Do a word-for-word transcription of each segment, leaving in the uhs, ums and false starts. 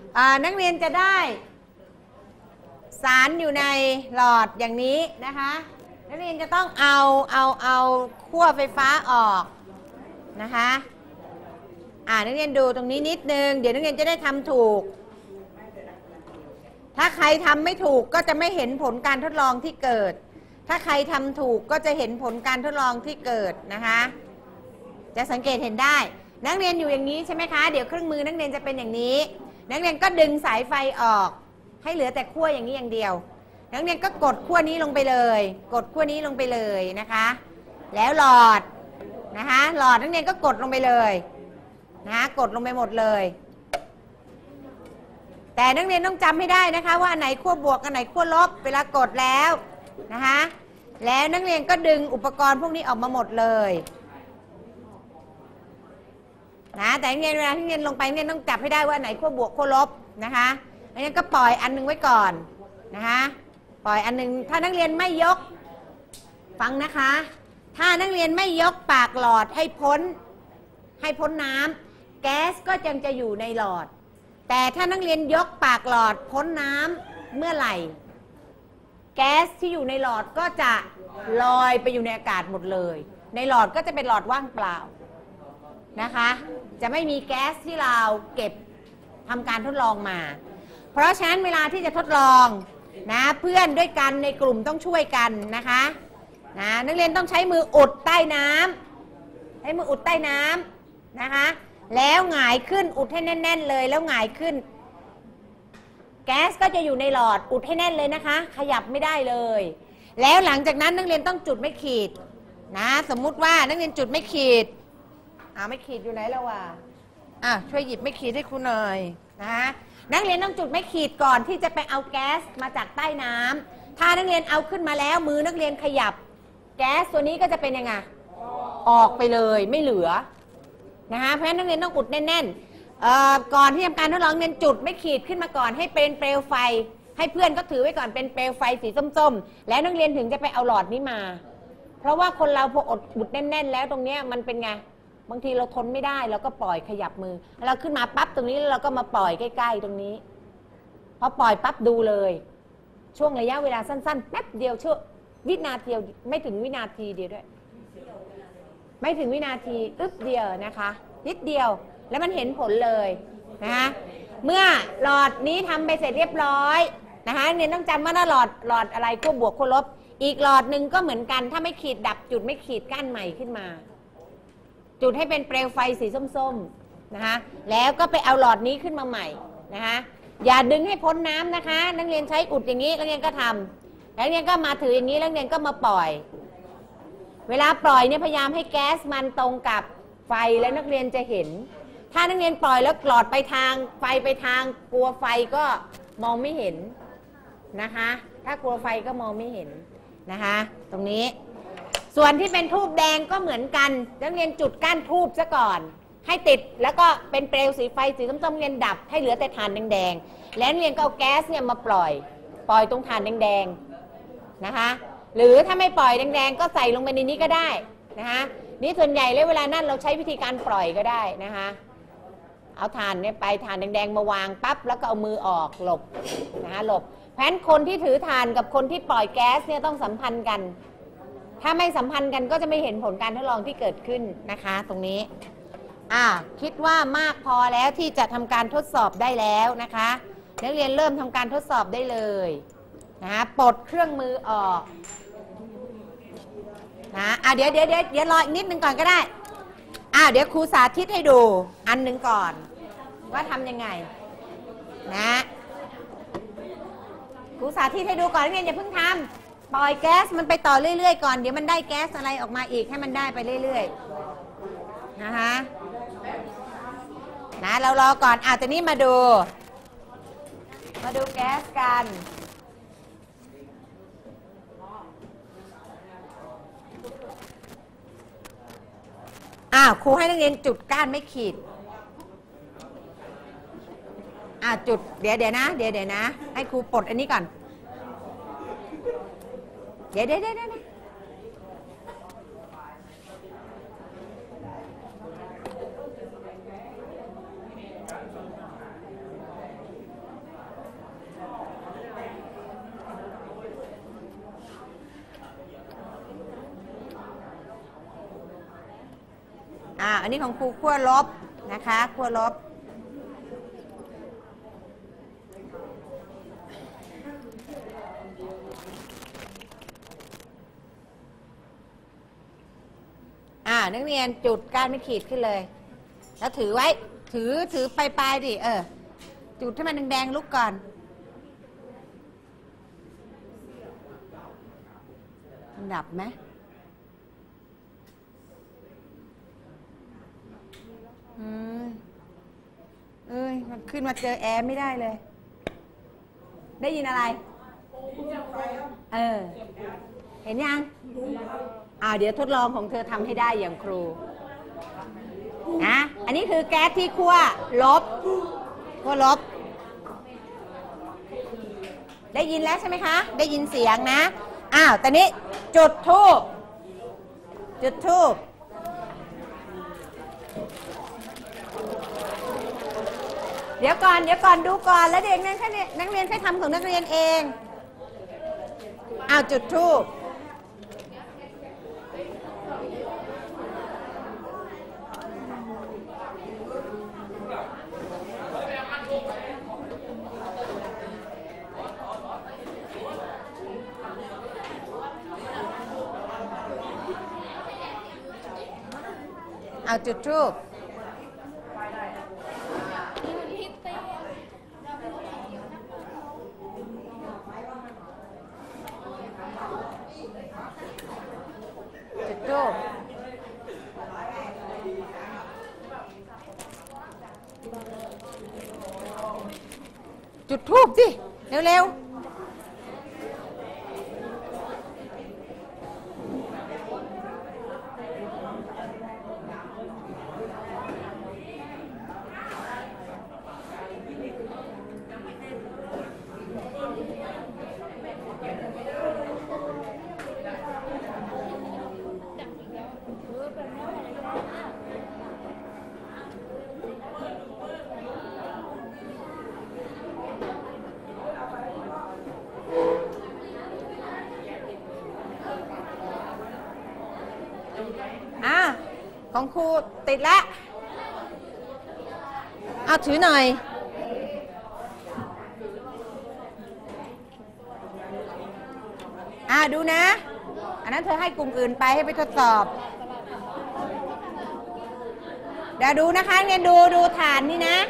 นักเรียนจะได้สารอยู่ในหลอดอย่างนี้นะคะนักเรียนจะต้องเอาเอาเอาขั้วไฟฟ้าออกนะคะอ่านักเรียนดูตรงนี้นิดนึงเดี๋ยวนักเรียนจะได้ทำถูกถ้าใครทำไม่ถูกก็จะไม่เห็นผลการทดลองที่เกิดถ้าใครทำถูกก็จะเห็นผลการทดลองที่เกิดนะคะจะสังเกตเห็นได้นักเรียนอยู่อย่างนี้ใช่ไหมคะเดี๋ยวเครื่องมือนักเรียนจะเป็นอย่างนี้นักเรียนก็ดึงสายไฟออกให้เหลือแต่ขั้วอย่างนี้อย่างเดียวนักเรียนก็กดขั้วนี้ลงไปเลยกดขั้วนี้ลงไปเลยนะคะแล้วหลอดนะคะหลอดนักเรียนก็กดลงไปเลยนะกดลงไปหมดเลยแต่นักเรียนต้องจำให้ได้นะคะว่าอันไหนขั้วบวกอันไหนขั้วลบเวลากดแล้วนะคะแล้วนักเรียนก็ดึงอุปกรณ์พวกนี้ออกมาหมดเลยนะแต่นักเรียนเวลาที่เรียนลงไปเนี่ยต้องจับให้ได้ว่าอันไหนขั้วบวกขั้วลบนะคะนักเรียนก็ปล่อยอันนึงไว้ก่อนนะคะปล่อยอันนึงถ้านักเรียนไม่ยกฟังนะคะถ้านักเรียนไม่ยกปากหลอดให้พ้นให้พ้นน้ำแก๊สก็ยังจะอยู่ในหลอดแต่ถ้านักเรียนยกปากหลอดพ้นน้ำเมื่อไหร่แก๊สที่อยู่ในหลอดก็จะลอยไปอยู่ในอากาศหมดเลยในหลอดก็จะเป็นหลอดว่างเปล่านะคะจะไม่มีแก๊สที่เราเก็บทำการทดลองมาเพราะฉะนั้นเวลาที่จะทดลองนะเพื่อนด้วยกันในกลุ่มต้องช่วยกันนะคะนะนักเรียนต้องใช้มืออุดใต้น้ำใช้มืออุดใต้น้ำนะคะแล้วหงายขึ้นอุดให้แน่นๆเลยแล้วหงายขึ้นแก๊สก็จะอยู่ในหลอดอุดให้แน่นเลยนะคะขยับไม่ได้เลยแล้วหลังจากนั้นนักเรียนต้องจุดไม่ขีดนะสมมุติว่านักเรียนจุดไม่ขีดอ่าไม่ขีดอยู่ไหนแล้ววะอ่ะช่วยหยิบไม่ขีดให้ครูหน่อยนะนักเรียนต้องจุดไม่ขีดก่อนที่จะไปเอาแก๊สมาจากใต้น้ำถ้านักเรียนเอาขึ้นมาแล้วมือนักเรียนขยับแก๊สตัวนี้ก็จะเป็นยังไงออกไปเลยไม่เหลือนะคะเพราะฉะนั้นนักเรียนต้องอุดแน่นๆก่อนที่ทำการทดลองเรียนจุดไม่ขีดขึ้นมาก่อนให้เป็นเปลวไฟให้เพื่อนก็ถือไว้ก่อนเป็นเปลวไฟสีส้มๆแล้วนักเรียนถึงจะไปเอาหลอดนี้มาเพราะว่าคนเราพออดอุดแน่นๆแล้วตรงนี้มันเป็นไงบางทีเราทนไม่ได้เราก็ปล่อยขยับมือเราขึ้นมาปั๊บตรงนี้แล้วเราก็มาปล่อยใกล้ๆตรงนี้พอปล่อยปั๊บดูเลยช่วงระยะเวลาสั้นๆแป๊บเดียวชั่ววินาทีเดียวไม่ถึงวินาทีเดียวด้วยไม่ถึงวินาทีอึ๊บเดียวนะคะนิดเดียวแล้วมันเห็นผลเลยนะคะเมื่อหลอดนี้ทำไปเสร็จเรียบร้อยนะคะเนี่ยต้องจำว่าหลอดหลอดอะไรขั้วบวกขั้วลบอีกหลอดหนึ่งก็เหมือนกันถ้าไม่ขีดดับจุดไม่ขีดกั้นใหม่ขึ้นมาจุดให้เป็นเปลวไฟสีส้มๆนะคะแล้วก็ไปเอาหลอดนี้ขึ้นมาใหม่นะคะอย่าดึงให้พ้นน้ำนะคะนักเรียนใช้อุดอย่างนี้นักเรียนก็ทำแล้วนักเรียนก็มาถืออย่างนี้นักเรียนก็มาปล่อยเวลาปล่อยเนี่ยพยายามให้แก๊สมันตรงกับไฟแล้วนักเรียนจะเห็นถ้านักเรียนปล่อยแล้วหลอดไปทางไฟไปทางกลัวไฟก็มองไม่เห็นนะคะถ้ากลัวไฟก็มองไม่เห็นนะคะตรงนี้ส่วนที่เป็นทูบแดงก็เหมือนกันนักเรียนจุดก้านทูบซะก่อนให้ติดแล้วก็เป็นเปลวสีไฟสีส้มๆเรียนดับให้เหลือแต่ถ่านแดงๆแล้วเรียนก็เอาแก๊สเนี่ยมาปล่อยปล่อยตรงถ่านแดงๆนะคะหรือถ้าไม่ปล่อยแดงๆก็ใส่ลงไปในนี้ก็ได้นะคะนี่ส่วนใหญ่เลยเวลานั้นเราใช้วิธีการปล่อยก็ได้นะคะเอาถ่านเนี่ยไปถ่านแดงๆมาวางปั๊บแล้วก็เอามือออกหลบนะคะหลบเพราะฉะนั้นคนที่ถือถ่านกับคนที่ปล่อยแก๊สเนี่ยต้องสัมพันธ์กันถ้าไม่สัมพันธ์กันก็จะไม่เห็นผลการทดลองที่เกิดขึ้นนะคะตรงนี้อ่าคิดว่ามากพอแล้วที่จะทำการทดสอบได้แล้วนะคะนักเรียนเริ่มทำการทดสอบได้เลยนะปลดเครื่องมือออกนะอ่ะเดี๋ยวเดี๋ยวเดี๋ยวเดี๋ยวรออีกนิดนึงก่อนก็ได้อ่าเดี๋ยวครูสาธิตให้ดูอันหนึ่งก่อนว่าทำยังไงนะครูสาธิตให้ดูก่อนนักเรียนอย่าเพิ่งทำปล่อยแก๊สมันไปต่อเรื่อยๆก่อนเดี๋ยวมันได้แก๊สอะไรออกมาอีกให้มันได้ไปเรื่อยๆนะคะนะเรารอก่อนอ่ะตอนนี้มาดูมาดูแก๊สกันอ้าวครูให้นักเรียนจุดก้านไม่ขีดอ่าจุดเดี๋ยวเดี๋ยวนะเดี๋ยวเดี๋ยวนะให้ครูปลดอันนี้ก่อนเดี๋ยวเดี๋ยวเดี๋ยวเดี๋ยวนนี้ของครูขั้วลบนะคะขั้วลบอ่านักเรียนจุดก้านไม่ขีดขึ้นเลยแล้วถือไว้ถือถือปลายปลายดิเออจุดให้มันแดงๆลุกก่อนมันดับไหมอืมเอ้ยมันขึ้นมาเจอแอร์ไม่ได้เลยได้ยินอะไรเออเห็นยังอ่าเดี๋ยวทดลองของเธอทำให้ได้อย่างครูนะอันนี้คือแก๊สที่ขั้วลบขั้วลบได้ยินแล้วใช่ไหมคะได้ยินเสียงนะอ้าวตอนนี้จุดธูปจุดธูปเดี๋ยวก่อนเดี๋ยวก่อนดูก่อนแล้วเด็กนักเรียนนักเรียนแค่ทำของนักเรียนเองอ้าวจุดธูปเอาจุดธูปจุดธูปจุดธูปสิเร็วๆของครูติดแล้วเอาถือหน่อยอ่าดูนะอันนั้นเธอให้กลุ่มอื่นไปให้ไปทดสอบเดี๋ยวดูนะคะเนี่ยดูดูฐานนี่นะ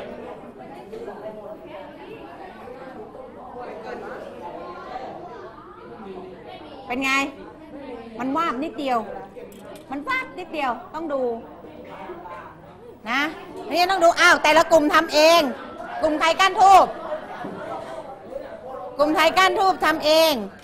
เป็นไงมันวาบนิดเดียวมันวาดนิดเดียวต้องดูนะนี่ต้องดูอ้าวแต่ละกลุ่มทำเองกลุ่มไทยก้านทูบกลุ่มไทยก้านทูบทำเอง